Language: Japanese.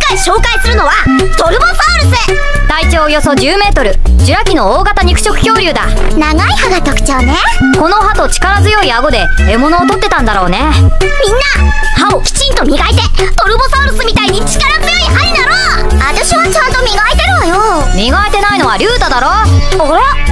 回紹介するのはトルボサウルス。 体長およそ10メートル、ジュラ紀の大型肉食恐竜だ。 長い歯が特徴ね。 この歯と力強い顎で獲物を取ってたんだろうね。 みんな歯をきちんと磨いてトルボサウルスみたいに力強い歯になろう。私はちゃんと磨いてるわよ。 磨いてないのはリュウタだろ。 あら、